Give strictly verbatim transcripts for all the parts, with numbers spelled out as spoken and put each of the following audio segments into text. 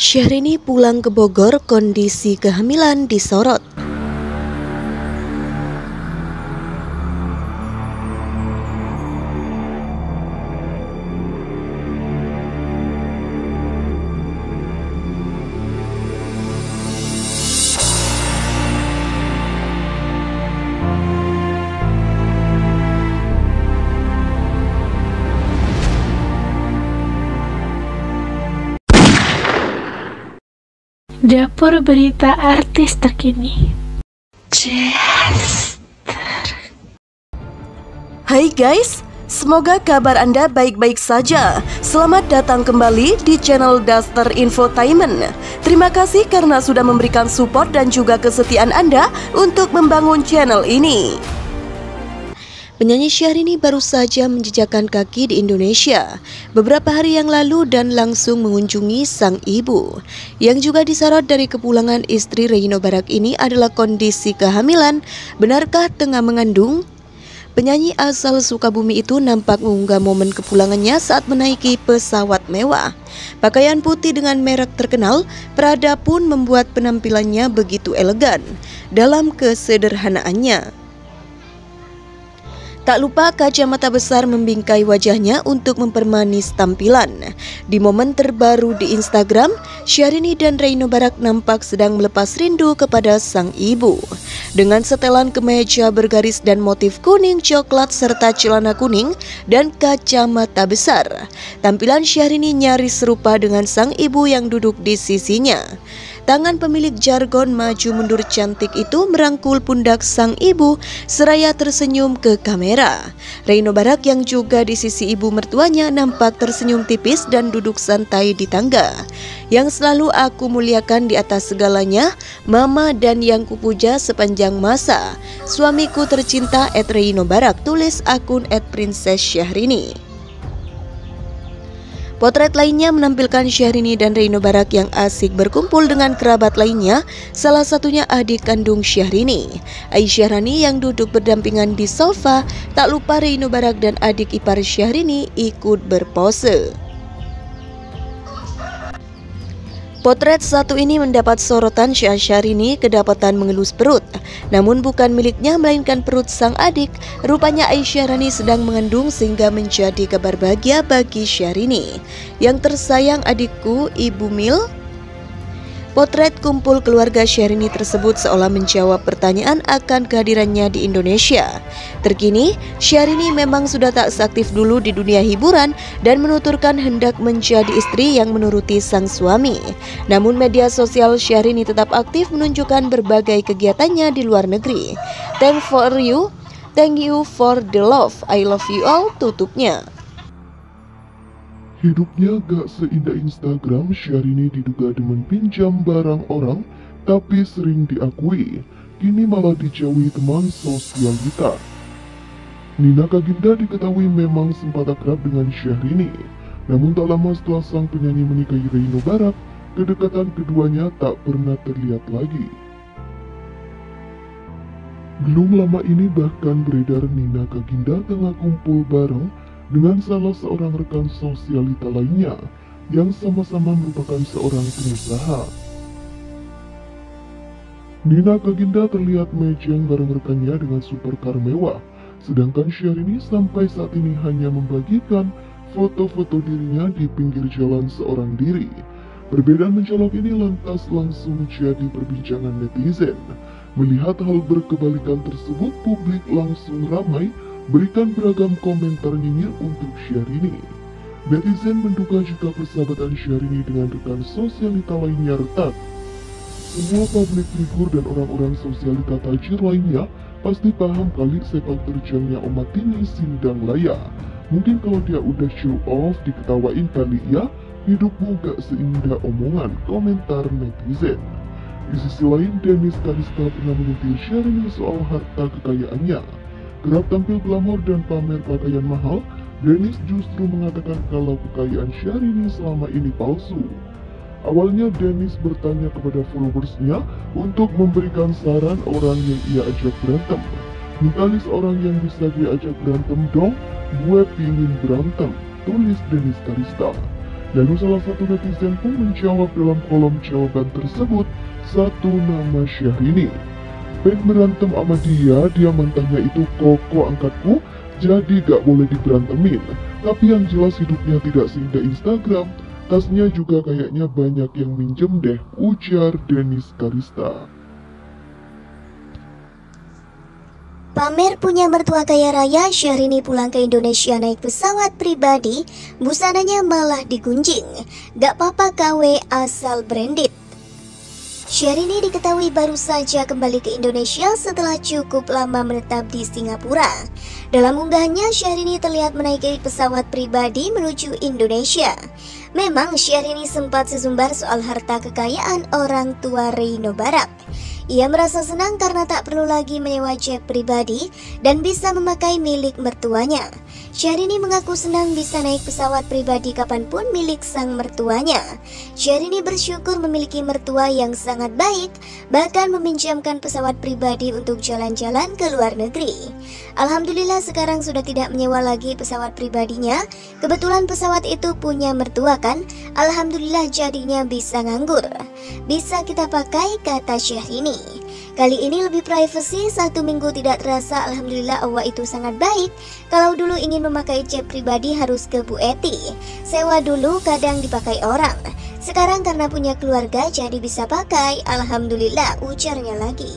Syahrini pulang ke Bogor, kondisi kehamilan disorot. Dapur berita artis terkini. Hai guys, semoga kabar Anda baik-baik saja. Selamat datang kembali di channel Daster Infotainment. Terima kasih karena sudah memberikan support dan juga kesetiaan Anda untuk membangun channel ini. Penyanyi Syahrini baru saja menjejakkan kaki di Indonesia beberapa hari yang lalu dan langsung mengunjungi sang ibu. Yang juga disorot dari kepulangan istri Reino Barak ini adalah kondisi kehamilan. Benarkah tengah mengandung? Penyanyi asal Sukabumi itu nampak mengunggah momen kepulangannya saat menaiki pesawat mewah. Pakaian putih dengan merek terkenal, Prada pun membuat penampilannya begitu elegan dalam kesederhanaannya. Tak lupa kacamata besar membingkai wajahnya untuk mempermanis tampilan. Di momen terbaru di Instagram, Syahrini dan Reino Barak nampak sedang melepas rindu kepada sang ibu. Dengan setelan kemeja bergaris dan motif kuning coklat serta celana kuning dan kacamata besar, tampilan Syahrini nyaris serupa dengan sang ibu yang duduk di sisinya. Tangan pemilik jargon maju mundur cantik itu merangkul pundak sang ibu seraya tersenyum ke kamera. Reino Barak yang juga di sisi ibu mertuanya nampak tersenyum tipis dan duduk santai di tangga. Yang selalu aku muliakan di atas segalanya, mama dan yang kupuja sepanjang masa. Suamiku tercinta et Reino Barak, tulis akun et Princess Syahrini. Potret lainnya menampilkan Syahrini dan Reino Barak yang asik berkumpul dengan kerabat lainnya, salah satunya adik kandung Syahrini, Aisyah Rani yang duduk berdampingan di sofa. Tak lupa Reino Barak dan adik ipar Syahrini ikut berpose. Potret satu ini mendapat sorotan saat Syahrini kedapatan mengelus perut. Namun bukan miliknya melainkan perut sang adik. Rupanya Aisyah Rani sedang mengandung sehingga menjadi kabar bahagia bagi Syahrini. Yang tersayang adikku, Ibu Mil. Potret kumpul keluarga Syahrini tersebut seolah menjawab pertanyaan akan kehadirannya di Indonesia. Terkini, Syahrini memang sudah tak seaktif dulu di dunia hiburan dan menuturkan hendak menjadi istri yang menuruti sang suami. Namun media sosial Syahrini tetap aktif menunjukkan berbagai kegiatannya di luar negeri. Thank for you, thank you for the love, I love you all, tutupnya. Hidupnya gak seindah Instagram. Syahrini diduga demen pinjam barang orang, tapi sering diakui kini malah dijauhi teman sosialita. Nina Kaginda diketahui memang sempat akrab dengan Syahrini. Namun tak lama setelah sang penyanyi menikahi Reino Barak, kedekatan keduanya tak pernah terlihat lagi. Belum lama ini bahkan beredar Nina Kaginda tengah kumpul bareng dengan salah seorang rekan sosialita lainnya yang sama-sama merupakan seorang pengusaha. Nina Kaginda terlihat mejeng bareng rekannya dengan supercar mewah, sedangkan Syahrini sampai saat ini hanya membagikan foto-foto dirinya di pinggir jalan seorang diri. Perbedaan mencolok ini lantas langsung menjadi perbincangan netizen. Melihat hal berkebalikan tersebut, publik langsung ramai berikan beragam komentar nyinyir untuk Syahrini. Netizen menduga jika persahabatan Syahrini dengan rekan sosialita lainnya retak. Semua publik figur dan orang-orang sosialita tajir lainnya pasti paham kali sepak terjangnya umat ini sindang laya. Mungkin kalau dia udah show off diketawain kali ya, hidupmu gak seindah omongan, komentar netizen. Di sisi lain, Dennis Karista pernah menyentil Syahrini soal harta kekayaannya. Kerap tampil glamor dan pamer pakaian mahal, Dennis justru mengatakan kalau kekayaan Syahrini selama ini palsu. Awalnya Dennis bertanya kepada followersnya untuk memberikan saran orang yang ia ajak berantem. "Minta list orang yang bisa gue ajak berantem dong, gue pingin berantem," tulis Dennis Karista. Lalu salah satu netizen pun menjawab dalam kolom jawaban tersebut satu nama Syahrini. Pengen berantem sama dia, dia mantannya itu koko angkatku, jadi gak boleh diberantemin. Tapi yang jelas hidupnya tidak seindah Instagram, tasnya juga kayaknya banyak yang minjem deh, ujar Denis Karista. Pamer punya mertua kaya raya, Syahrini pulang ke Indonesia naik pesawat pribadi, busananya malah digunjing. Gak apa-apa K W asal branded. Syahrini diketahui baru saja kembali ke Indonesia setelah cukup lama menetap di Singapura. Dalam unggahannya, Syahrini terlihat menaiki pesawat pribadi menuju Indonesia. Memang Syahrini sempat sesumbar soal harta kekayaan orang tua Reino Barak. Ia merasa senang karena tak perlu lagi menyewa jet pribadi dan bisa memakai milik mertuanya. Syahrini mengaku senang bisa naik pesawat pribadi kapanpun milik sang mertuanya. Syahrini bersyukur memiliki mertua yang sangat baik, bahkan meminjamkan pesawat pribadi untuk jalan-jalan ke luar negeri. Alhamdulillah sekarang sudah tidak menyewa lagi pesawat pribadinya. Kebetulan pesawat itu punya mertua kan, alhamdulillah jadinya bisa nganggur. Bisa kita pakai, kata Syahrini. Kali ini lebih privacy, satu minggu tidak terasa, alhamdulillah Allah itu sangat baik. Kalau dulu ingin memakai jet pribadi harus ke Bu Eti, sewa dulu kadang dipakai orang. Sekarang karena punya keluarga jadi bisa pakai, alhamdulillah, ujarnya lagi.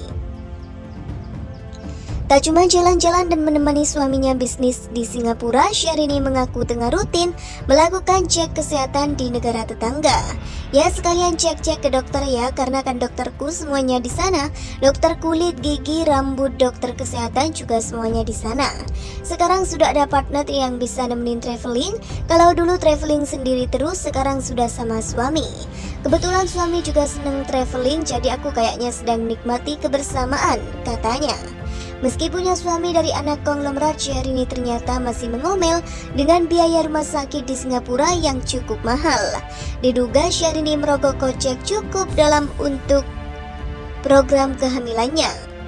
Tak cuma jalan-jalan dan menemani suaminya bisnis di Singapura, Syahrini mengaku tengah rutin melakukan cek kesehatan di negara tetangga. Ya sekalian cek-cek ke dokter ya, karena kan dokterku semuanya di sana. Dokter kulit, gigi, rambut, dokter kesehatan juga semuanya di sana. Sekarang sudah ada partner yang bisa nemenin traveling. Kalau dulu traveling sendiri terus, sekarang sudah sama suami. Kebetulan suami juga seneng traveling, jadi aku kayaknya sedang menikmati kebersamaan, katanya. Meski punya suami dari anak konglomerat, Syahrini ternyata masih mengomel dengan biaya rumah sakit di Singapura yang cukup mahal. Diduga Syahrini merogoh kocek cukup dalam untuk program kehamilannya.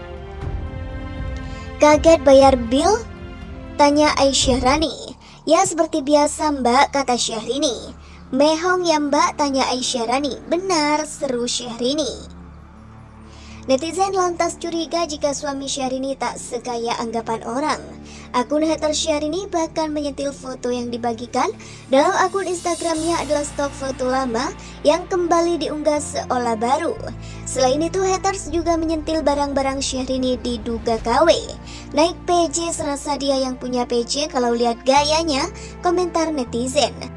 Kaget bayar bil? Tanya Aisyah Rani. Ya seperti biasa mbak, kata Syahrini. Mehong ya mbak, tanya Aisyah Rani. Benar, seru Syahrini. Netizen lantas curiga jika suami Syahrini tak sekaya anggapan orang. Akun hater Syahrini bahkan menyentil foto yang dibagikan dalam akun Instagramnya adalah stok foto lama yang kembali diunggah seolah baru. Selain itu, haters juga menyentil barang-barang Syahrini diduga K W. Naik P J serasa dia yang punya P J kalau lihat gayanya, komentar netizen.